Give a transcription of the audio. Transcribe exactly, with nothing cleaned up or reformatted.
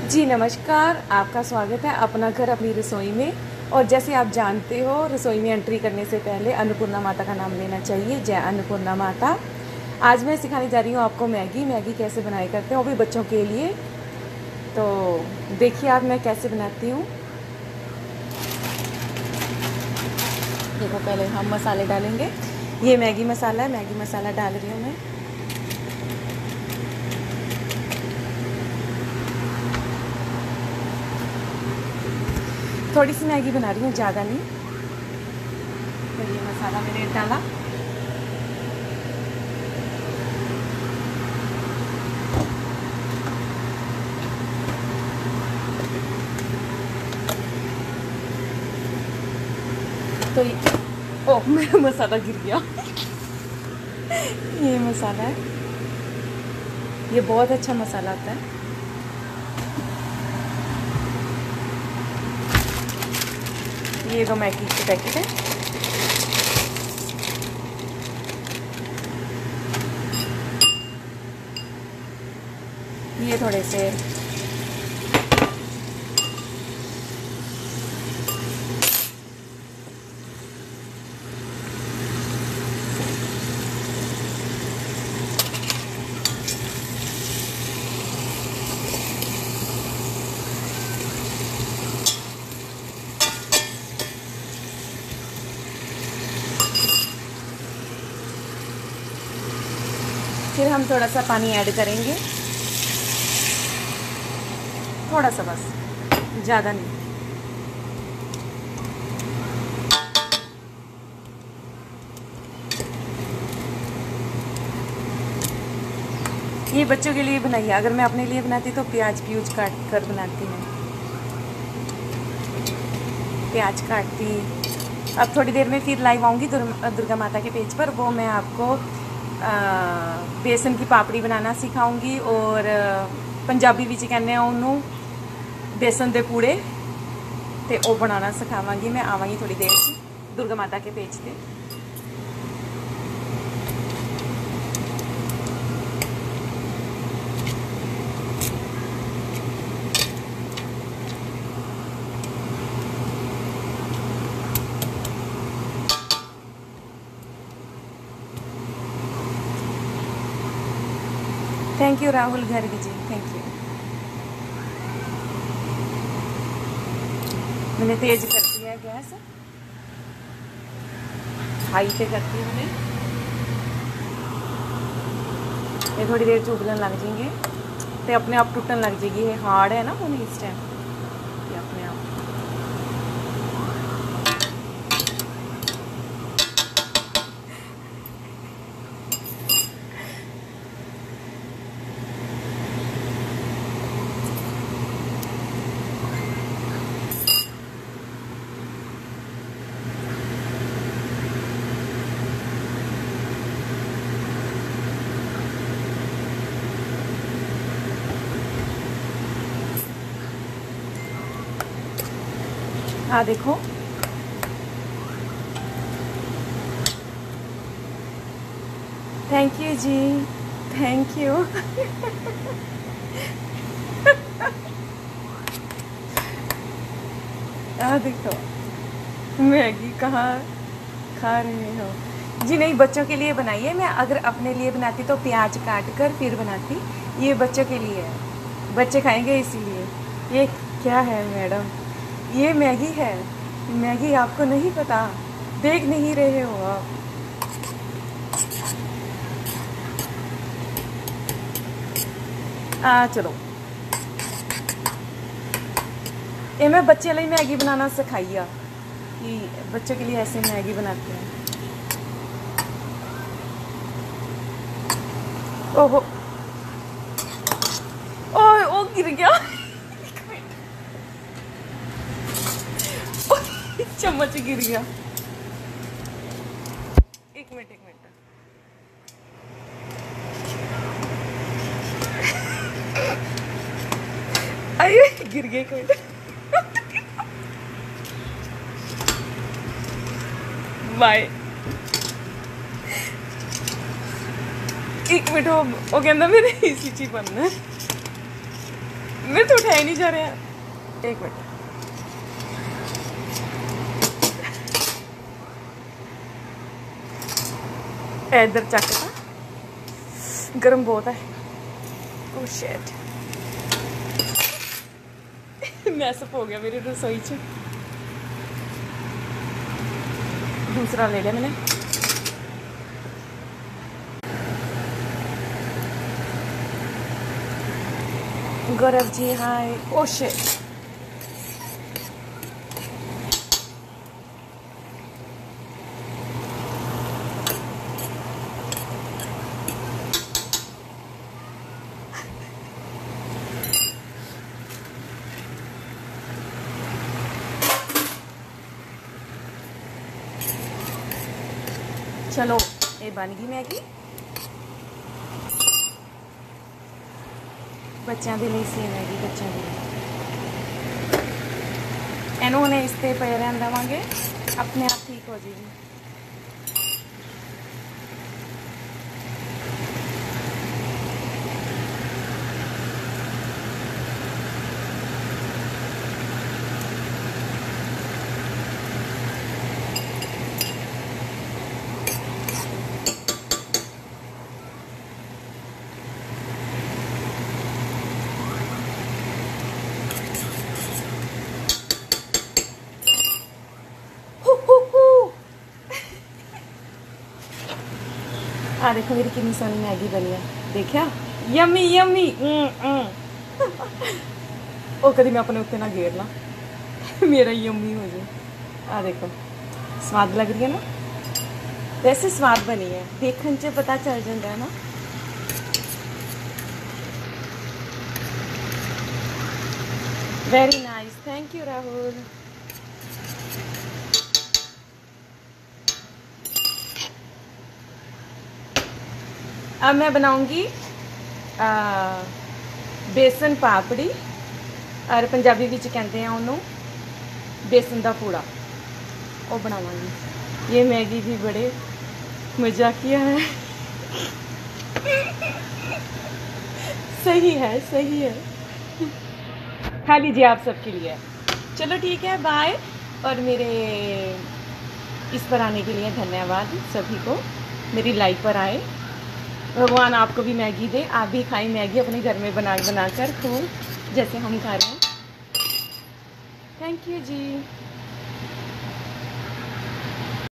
जी नमस्कार, आपका स्वागत है अपना घर अपनी रसोई में। और जैसे आप जानते हो, रसोई में एंट्री करने से पहले अन्नपूर्णा माता का नाम लेना चाहिए। जय अन्नपूर्णा माता। आज मैं सिखाने जा रही हूँ आपको मैगी मैगी कैसे बनाए करते हैं, वो भी बच्चों के लिए। तो देखिए आप मैं कैसे बनाती हूँ। देखो, पहले हम मसाले डालेंगे। ये मैगी मसाला है, मैगी मसाला डाल रही हूँ मैं। थोड़ी सी मैगी बना रही हूँ, ज़्यादा नहीं। तो ये मसाला मैंने डाला। तो ये ओह मेरा मसाला गिर गया। ये मसाला है, ये बहुत अच्छा मसाला आता है। ये दो मैगी के पैकेट है। ये थोड़े से फिर हम थोड़ा सा पानी ऐड करेंगे, थोड़ा सा बस, ज़्यादा नहीं। ये बच्चों के लिए बनाइए। अगर मैं अपने लिए बनाती तो प्याज प्यूज काट कर बनाती हूँ। प्याज काटती। अब थोड़ी देर में फिर लाइव आऊँगी दुर्गा माता के पेज पर। वो मैं आपको आ, बेसन की पापड़ी बनाना सिखाऊंगी। और पंजाबी विच कहने उन्होंने बेसन दे पूड़े, ते वो बनाना सिखावांगी। मैं आवांगी थोड़ी देर दुर्गा माता के पेज पे। Thank you Rahul Garg ji, thank you. मैंने तेज कर दिया है गैस, हाई पे करती हूँ मैं। ये थोड़ी देर चुभलन लग जाएंगे तो अपने आप टूटन लग जाएगी। ये हार्ड है ना होने इस टाइम, ये अपने आप। हाँ देखो, थैंक यू जी, थैंक यू। हाँ देखो, मैगी कहाँ खा रहे हो जी। नहीं, बच्चों के लिए बनाइए। मैं अगर अपने लिए बनाती तो प्याज काट कर फिर बनाती। ये बच्चों के लिए है, बच्चे खाएंगे इसीलिए। ये क्या है मैडम? ये मैगी है। मैगी आपको नहीं पता, देख नहीं रहे हो आप। आ चलो, ये मैं बच्चे लिए मैगी बनाना सिखाइया कि बच्चों के लिए ऐसे मैगी बनाते हैं। ओहो, ओह ओ गिर गया। चम्मच गिर गया। एक मिनट एक मिनट। अरे गिर गया, एक मिनट। बाय। एक मिनट, वो वो कहना मेरे इसी चीज बनना है। मेरे तो उठाए नहीं जा रहे हैं। एक मिनट, इधर चकता, गर्म बहुत है। ओह शिट, मैसअप हो गया मेरी रसोई च। दूसरा ले लिया मैंने। गौरव जी हाय। ओह शिट, चलो ये बन गई मैगी। बच्चों के लिए सी मैगी, बच्चों के लिए इनू हमने इस पर पे रहन देवांगे, अपने आप ठीक हो जाएगी। आ देखो मेरी कितनी सोनी मैगी बनी है, देखा यम्मी यम्मी। ओ कभी मैं अपने उत्ते ना घेर ला, मेरा यम्मी हो जाए। आ देखो स्वाद लग रही है ना, वैसे स्वाद बनी है, देखने से पता चल जाता है ना। Very nice, thank you Rahul. अब मैं बनाऊंगी बेसन पापड़ी, और पंजाबी विच कहते हैं उन्होंने बेसन का पूड़ा, वो बनावांगी। ये मैगी भी बड़े मजाकिया है। सही है, सही है, खा लीजिए आप सबके लिए। चलो ठीक है, बाय। और मेरे इस पर आने के लिए धन्यवाद सभी को, मेरी लाइव पर आए। भगवान आपको भी मैगी दे, आप भी खाएं मैगी अपने घर में बना बना कर खूब, जैसे हम खा रहे हैं। Thank you ji.